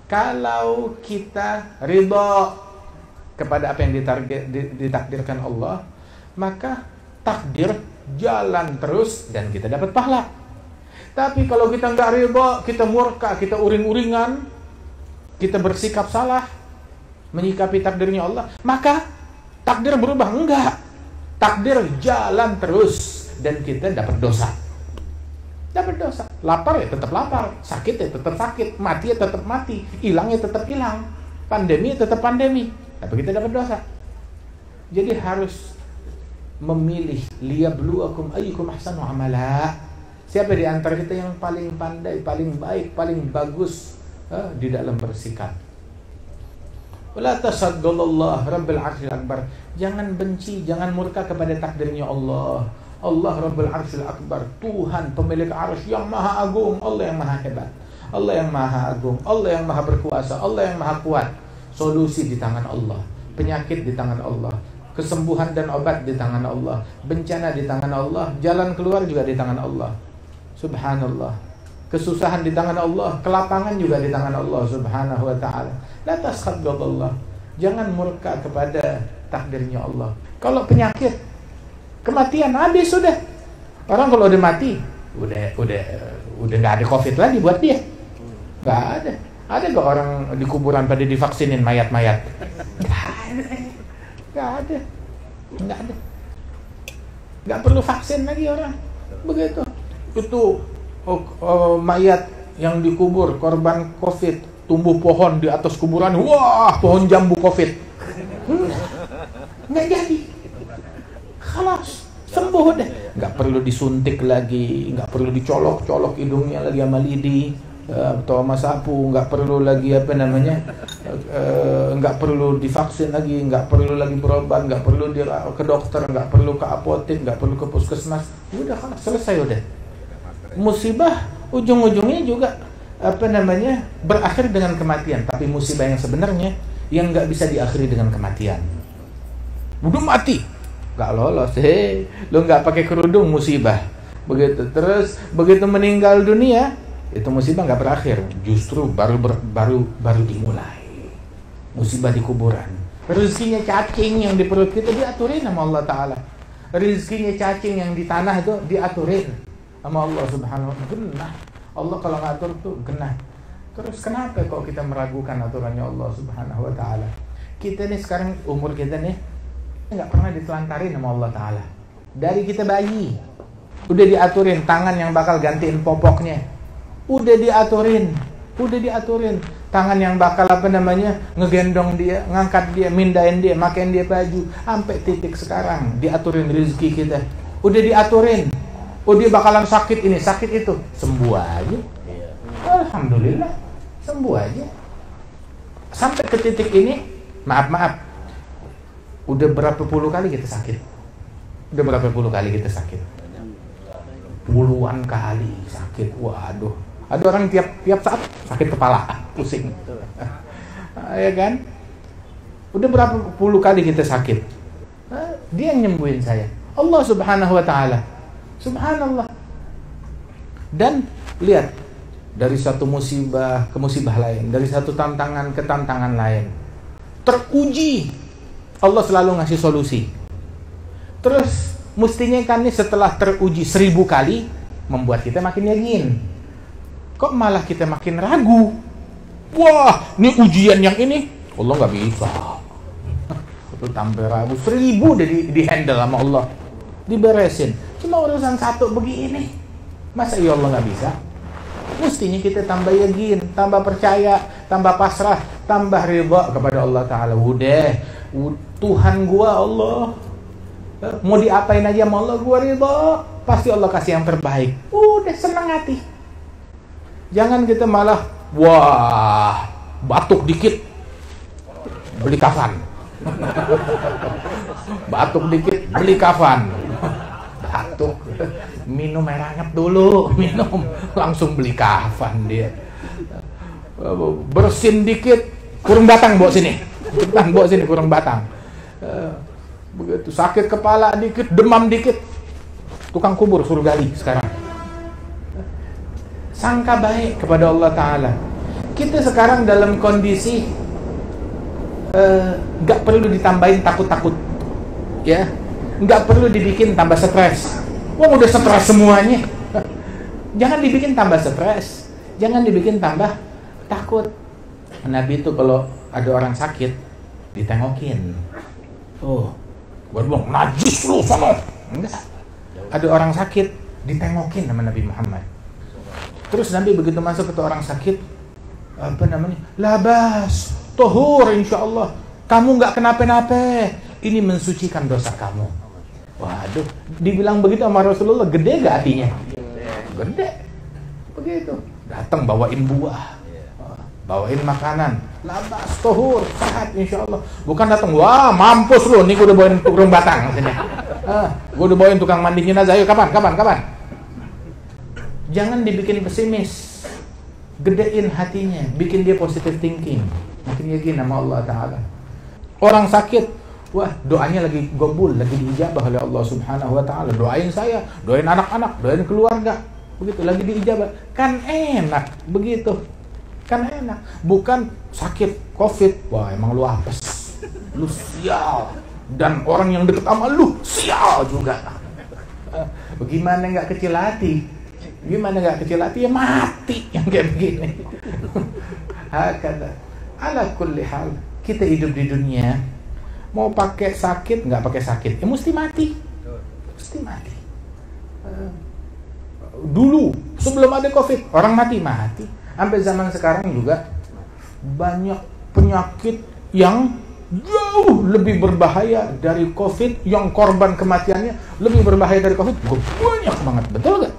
Kalau kita ridha kepada apa yang ditakdirkan Allah, maka takdir jalan terus dan kita dapat pahala. Tapi kalau kita nggak ridha, kita murka, kita uring-uringan, kita bersikap salah menyikapi takdirnya Allah, maka takdir berubah. Enggak, takdir jalan terus dan kita dapat dosa. Dapat dosa. Lapar ya tetap lapar, sakit ya tetap sakit, mati ya tetap mati, hilang ya tetap hilang, pandemi ya tetap pandemi, tapi kita dapat dosa. Jadi harus memilih, liyabluwakum ayyukum ahsanu amala. Siapa di antara kita yang paling pandai, paling baik, paling bagus di dalam bersikap. Wala tasaddallah rabbil arsyil akbar. Jangan benci, jangan murka kepada takdirnya Allah. Allah Rabbul Arsyil Akbar, Tuhan pemilik arsy yang maha agung, Allah yang maha hebat, Allah yang maha agung, Allah yang maha berkuasa, Allah yang maha kuat. Solusi di tangan Allah, penyakit di tangan Allah, kesembuhan dan obat di tangan Allah, bencana di tangan Allah, jalan keluar juga di tangan Allah. Subhanallah. Kesusahan di tangan Allah, kelapangan juga di tangan Allah Subhanahu wa ta'ala. La taskhadallah. Jangan murka kepada takdirnya Allah. Kalau penyakit, kematian, habis sudah. Orang kalau udah mati, udah nggak ada COVID lagi buat dia. Nggak ada. Ada nggak orang di kuburan pada divaksinin mayat-mayat? Nggak ada. Nggak perlu vaksin lagi orang. Begitu. Itu mayat yang dikubur korban COVID, tumbuh pohon di atas kuburan, wah, pohon jambu COVID. Nggak jadi. Khalas, sembuh deh. Nggak perlu disuntik lagi, nggak perlu dicolok-colok hidungnya lagi sama lidi atau sama sapu, nggak perlu lagi nggak perlu divaksin lagi, nggak perlu lagi berobat, nggak perlu ke dokter, nggak perlu ke apotek, nggak perlu ke puskesmas. Udah khalas, selesai udah. Musibah ujung-ujungnya juga berakhir dengan kematian. Tapi musibah yang sebenarnya yang nggak bisa diakhiri dengan kematian. Udah mati, nggak lolos, lo nggak pakai kerudung, musibah. Begitu terus, begitu meninggal dunia, itu musibah nggak berakhir, justru baru dimulai. Musibah di kuburan. Rezekinya cacing yang di perut kita diaturin sama Allah Ta'ala. Rezekinya cacing yang di tanah itu diaturin sama Allah Subhanahu wa ta'ala. Genah. Allah kalau ngatur tuh genah. Terus kenapa kok kita meragukan aturannya Allah Subhanahu wa ta'ala? Kita nih sekarang, umur kita nih nggak pernah ditelantarin sama Allah Ta'ala. Dari kita bayi udah diaturin tangan yang bakal gantiin popoknya. Udah diaturin tangan yang bakal ngegendong dia, ngangkat dia, mindahin dia, makain dia baju. Sampai titik sekarang diaturin rezeki kita. Udah diaturin. Oh, dia bakalan sakit ini, sakit itu, sembuh aja. Alhamdulillah, sembuh aja. Sampai ke titik ini, maaf, udah berapa puluh kali kita sakit? Puluhan kali sakit. Waduh, ada orang tiap saat sakit kepala, pusing. Ya kan? Udah berapa puluh kali kita sakit? Dia yang nyembuhin saya, Allah Subhanahu wa ta'ala. Subhanallah. Dan lihat, dari satu musibah ke musibah lain, dari satu tantangan ke tantangan lain, teruji, Allah selalu ngasih solusi. Terus mestinya kan nih setelah teruji 1000 kali, membuat kita makin yakin. Kok malah kita makin ragu? Wah, ini ujian yang ini Allah nggak bisa. Itu tambah ragu. 1000 udah di handle sama Allah, diberesin. Cuma urusan satu begini, masa ya Allah nggak bisa? Mestinya kita tambah yakin, tambah percaya, tambah pasrah, tambah ridha kepada Allah Ta'ala. Udah, Tuhan gua Allah, mau diapain aja sama Allah, gua ridha, pasti Allah kasih yang terbaik. Udah, senang hati. Jangan kita malah, wah, batuk dikit beli kafan. Batuk dikit beli kafan. Batuk, minum air hangat dulu, langsung beli kafan dia. Bersin dikit, kurung batang bawa sini, kurung batang. Begitu sakit kepala dikit, demam dikit, tukang kubur suruh gali sekarang. Sangka baik kepada Allah Ta'ala. Kita sekarang dalam kondisi nggak perlu ditambahin takut-takut, ya, nggak perlu dibikin tambah stres. Wah, udah stres semuanya. Jangan dibikin tambah stres, jangan dibikin tambah takut. Nabi itu kalau ada orang sakit ditengokin. Oh, gue bilang najis lu sono. Enggak. Ada orang sakit ditengokin sama Nabi Muhammad. Terus Nabi begitu masuk ke orang sakit, apa namanya? Labas, tohur insyaallah. Kamu nggak kenapa-napa. Ini mensucikan dosa kamu. Waduh, dibilang begitu sama Rasulullah, gede gak hatinya? Gede. Begitu. Datang bawain buah, bawain makanan. Labas, tohur, sehat insyaallah. Bukan datang, wah mampus lu, nih gue udah bawain tukang batang. Gue udah bawain tukang mandi jenazah, ayo kapan? Jangan dibikin pesimis, gedein hatinya, bikin dia positive thinking, makin yakin sama Allah Ta'ala. Orang sakit, wah doanya lagi gobul, lagi diijabah oleh Allah Subhanahu Wa Ta'ala. Doain saya, doain anak-anak, doain keluarga, begitu lagi diijabah. Kan enak, begitu. Kan enak. Bukan sakit COVID, wah emang lu apes, lu sial, dan orang yang deket sama lu sial juga. Bagaimana nggak kecil hati? Gimana nggak kecil hati? Ya mati yang kayak begini. Hakada. Ala kulli hal, kita hidup di dunia, mau pakai sakit nggak pakai sakit, ya mesti mati. Mesti mati. Dulu sebelum ada COVID, orang mati. Sampai zaman sekarang juga banyak penyakit yang jauh lebih berbahaya dari COVID, yang korban kematiannya lebih berbahaya dari COVID. Banyak banget, betul gak?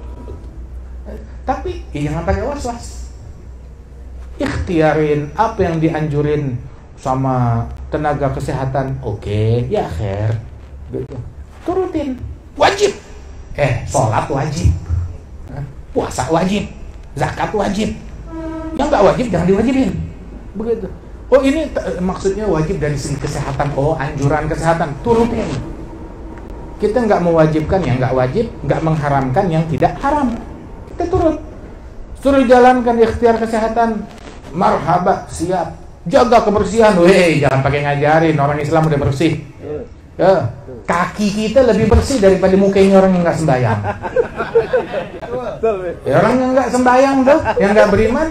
Tapi jangan pakai was-was. Ikhtiarin apa yang dianjurin sama tenaga kesehatan. Oke, ya khair. Gitu. Turutin. Wajib. Sholat wajib. Puasa wajib. Zakat wajib. Yang nggak wajib jangan diwajibin. Begitu. Oh ini maksudnya wajib dari segi kesehatan. Oh anjuran kesehatan. Turutin. Kita nggak mewajibkan yang nggak wajib, nggak mengharamkan yang tidak haram. Kita turut. Suruh jalankan ikhtiar kesehatan, marhaba, siap. Jaga kebersihan, jangan pakai ngajarin orang Islam udah bersih. Ya, kaki kita lebih bersih daripada mukanya orang yang nggak sembahyang. Ya, orang yang nggak sembahyang tuh, yang nggak beriman,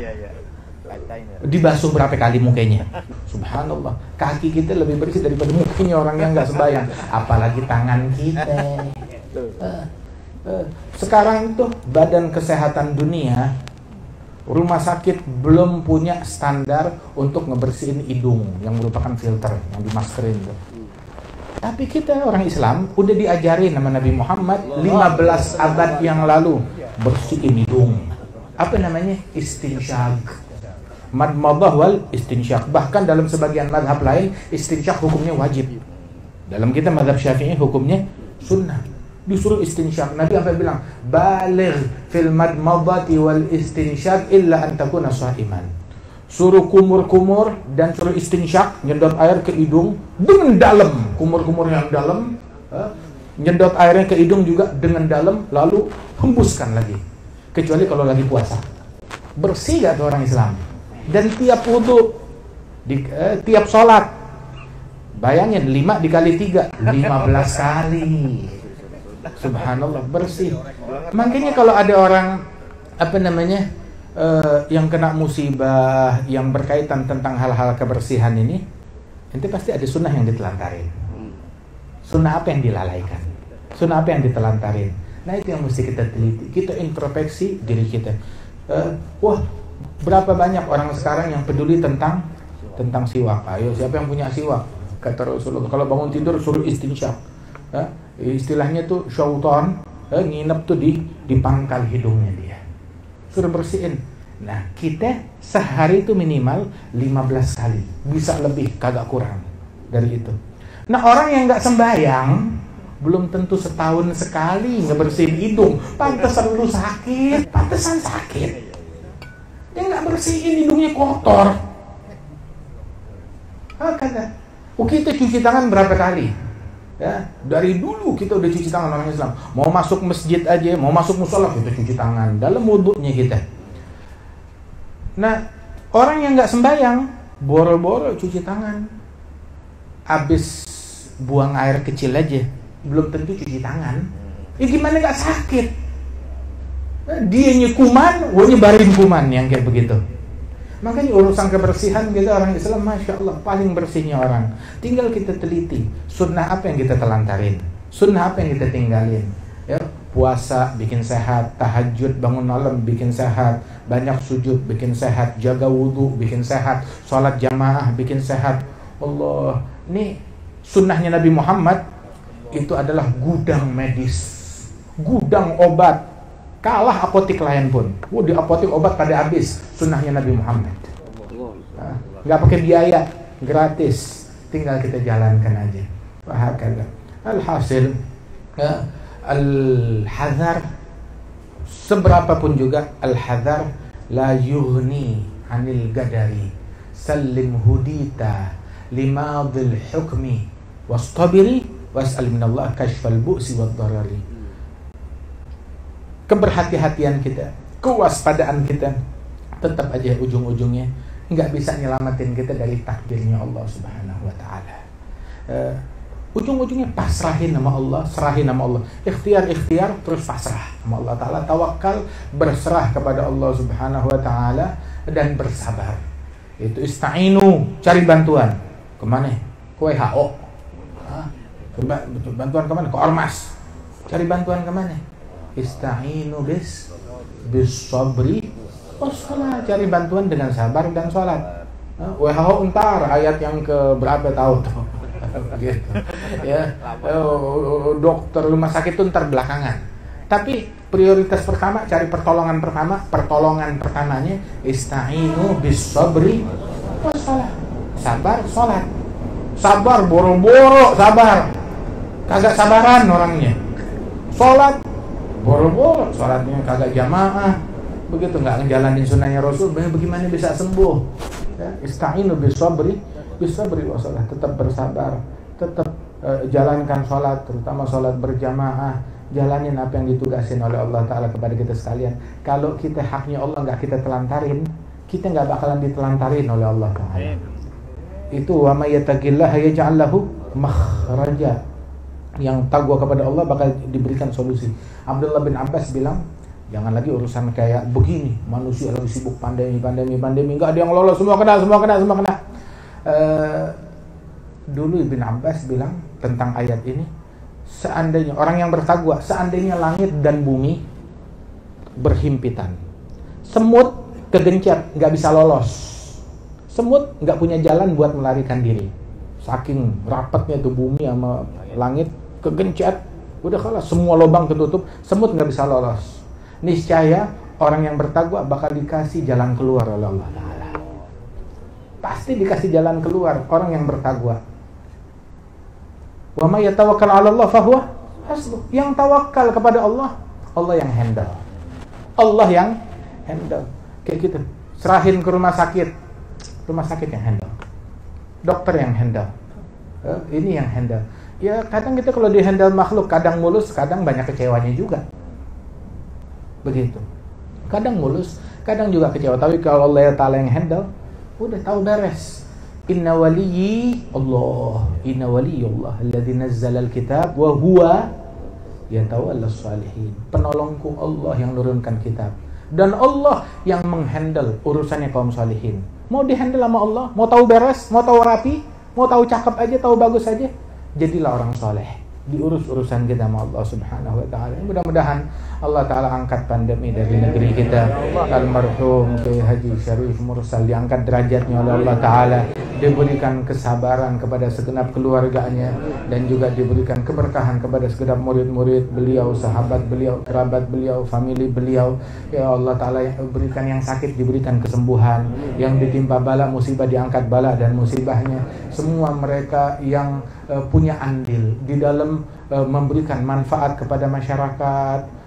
dibasuh berapa kali mukanya. Subhanallah, kaki kita lebih bersih daripada mukanya orang yang nggak sembahyang. Apalagi tangan kita. Sekarang itu Badan Kesehatan Dunia, rumah sakit belum punya standar untuk ngebersihin hidung yang merupakan filter yang dimaskerin tuh. Tapi kita orang Islam udah diajarin sama Nabi Muhammad 15 abad yang lalu bersihin hidung. Apa namanya? Istinsyaq. Madmadah wal istinsyaq. Bahkan dalam sebagian madhab lain istinsyaq hukumnya wajib. Dalam kita madhab Syafi'i hukumnya sunnah. Disuruh istinsyaq. Nabi apa bilang? Baligh fil madmadati wal istinsyaq illa an takuna sha'iman. Suruh kumur-kumur dan suruh istinsyaq, nyedot air ke hidung dengan dalam. Kumur-kumur yang dalam, nyedot airnya ke hidung juga dengan dalam, lalu hembuskan lagi. Kecuali kalau lagi puasa. Bersih gak tuh orang Islam? Dan tiap wudu, tiap sholat, bayangin 5 dikali 3, 15 kali. Subhanallah, bersih. Makanya kalau ada orang yang kena musibah yang berkaitan tentang hal-hal kebersihan ini, nanti pasti ada sunnah yang ditelantarin. Sunnah apa yang dilalaikan? Sunnah apa yang ditelantarin? Nah itu yang mesti kita teliti. Kita introspeksi diri kita. Berapa banyak orang sekarang yang peduli tentang siwak? Ayo, siapa yang punya siwak? Kata Rasulullah, kalau bangun tidur suruh istinsyaq. Istilahnya tuh syaitan nginep tuh di pangkal hidungnya dia. Suruh bersihin. Nah, kita sehari itu minimal 15 kali. Bisa lebih, kagak kurang dari itu. Nah, orang yang nggak sembahyang belum tentu setahun sekali ngebersihin hidung. Pantesan lu sakit, pantesan sakit. Dia nggak bersihin hidungnya kotor. Kita cuci tangan berapa kali? Ya, dari dulu kita udah cuci tangan orang Islam. Mau masuk masjid aja, mau masuk musola kita cuci tangan dalam wudhunya kita. Nah, orang yang nggak sembahyang, boro-boro cuci tangan, habis buang air kecil aja, belum tentu cuci tangan. Ya gimana nggak sakit? Dia kuman, nyebarin kuman yang kayak begitu. Makanya urusan kebersihan kita orang Islam, Masya Allah, paling bersihnya orang. Tinggal kita teliti, sunnah apa yang kita telantarin, sunnah apa yang kita tinggalin. Ya, puasa bikin sehat, tahajud bangun malam bikin sehat, banyak sujud bikin sehat, jaga wudhu bikin sehat, sholat jamaah bikin sehat. Allah, ini sunnahnya Nabi Muhammad itu adalah gudang medis, gudang obat. Kalah apotik lain pun. Di apotik obat pada habis. Sunnahnya Nabi Muhammad. Nggak pakai biaya, gratis. Tinggal kita jalankan aja. Wahakala. Alhasil, al-hadar, seberapapun juga al-hadar la yughni anil gadari. Sallim hudita limadil hukmi wastabiri was'al minallah kashfal bu'si wad darari. Keberhati-hatian kita, kewaspadaan kita, tetap aja ujung-ujungnya nggak bisa nyelamatin kita dari takdirnya Allah Subhanahu Wa Taala. Ujung-ujungnya pasrahin nama Allah, serahin nama Allah, ikhtiar terus pasrah sama Allah Taala, tawakal, berserah kepada Allah Subhanahu Wa Taala dan bersabar. Itu ista'inu, cari bantuan kemana? Ke WHO, bantuan kemana? Ke Ormas, cari bantuan kemana? Ista'inu bis sabri wassalat, cari bantuan dengan sabar dan sholat. WHO entar ayat yang ke berapa tahu tuh gitu. Ya, dokter rumah sakit itu entar belakangan. Tapi prioritas pertama cari pertolongan pertamanya ista'inu bis sabri wassalat. Sabar, sholat. Sabar boro-boro, sabar. Kagak sabaran orangnya. Sholat boro-boro, sholatnya kagak jamaah, begitu nggak ngejalanin sunnahnya Rasul, bagaimana bisa sembuh? Ya, ista'inu bis sabri wassalah, tetap bersabar, tetap jalankan sholat, terutama sholat berjamaah, jalanin apa yang ditugasin oleh Allah Taala kepada kita sekalian. Kalau kita haknya Allah nggak kita telantarin, kita nggak bakalan ditelantarin oleh Allah Taala. Itu wa may yattaqillaha yaj'al lahu makhraja. Yang takwa kepada Allah bakal diberikan solusi. Abdullah bin Abbas bilang, jangan lagi urusan kayak begini, manusia lagi sibuk pandemi, nggak ada yang lolos, semua kena. Dulu Ibn Abbas bilang tentang ayat ini, seandainya orang yang bertakwa, seandainya langit dan bumi berhimpitan, semut kegencet nggak bisa lolos, semut nggak punya jalan buat melarikan diri, saking rapatnya tuh bumi sama langit, kegencet, udah kalah, semua lubang ketutup, semut nggak bisa lolos. Niscaya orang yang bertakwa bakal dikasih jalan keluar oleh Allah Taala. Pasti dikasih jalan keluar orang yang bertakwa. Wa may yatawakkal 'ala Allah fahuwa hasbuh. Yang tawakal kepada Allah, Allah yang handle. Allah yang handle. Kayak gitu. Serahin ke rumah sakit yang handle. Dokter yang handle. Ini yang handle. Ya kadang kita kalau di-handle makhluk, kadang mulus, kadang banyak kecewanya juga. Begitu. Kadang mulus, kadang juga kecewa. Tapi kalau Allah Ta'ala yang handle, udah tahu beres. Inna waliyyi Allah, inna waliyyi Allah alladzi nazzala al-kitab wa huwa yatawallas salihin. Penolongku Allah yang nurunkan kitab. Dan Allah yang menghandle urusannya kaum salihin. Mau di-handle sama Allah, mau tahu beres, mau tahu rapi, mau tahu cakep aja, tahu bagus aja, jadilah orang soleh, diurus urusan kita sama Allah Subhanahu Wa Taala. Mudah-mudahan Allah Taala angkat pandemi dari negeri kita. Almarhum Kiai Haji Syarif Mursal diangkat derajatnya oleh Allah Taala, diberikan kesabaran kepada segenap keluarganya, dan juga diberikan keberkahan kepada segenap murid-murid beliau, sahabat beliau, kerabat beliau, famili beliau. Ya Allah Taala, yang berikan yang sakit diberikan kesembuhan, yang ditimpa bala musibah diangkat bala dan musibahnya. Semua mereka yang punya andil di dalam memberikan manfaat kepada masyarakat,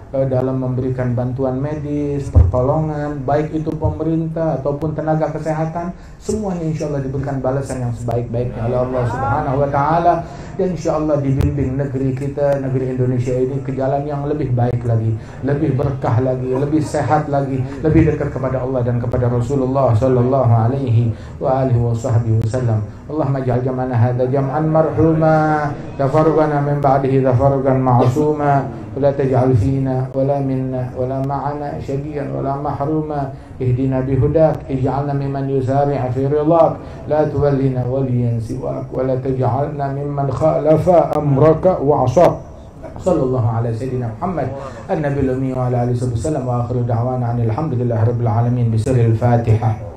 dalam memberikan bantuan medis, pertolongan, baik itu pemerintah ataupun tenaga kesehatan, semuanya insya Allah diberikan balasan yang sebaik-baiknya oleh Allah Subhanahu wa Ta'ala, dan insya Allah dibimbing negeri kita, negeri Indonesia ini ke jalan yang lebih baik lagi, lebih berkah lagi, lebih sehat lagi, lebih dekat kepada Allah dan kepada Rasulullah sallallahu alaihi wa alihi wasallam. Allahumma ja'al jam'ana hadza jam'an marhuma, tafarraqana min ba'dihi tafarruqan ma'suma. ولا تجعل فينا ولا منا ولا معنا شقيا ولا محروما اهدنا بهداك اجعلنا ممن يسارع في رضاك لا تولنا وليا سواك ولا تجعلنا ممن خالف أمرك وعصاك صلى الله على سيدنا محمد النبي الأمي وعلى آله وصحبه وسلم وآخر دعوانا عن الحمد لله رب العالمين بسر الفاتحة.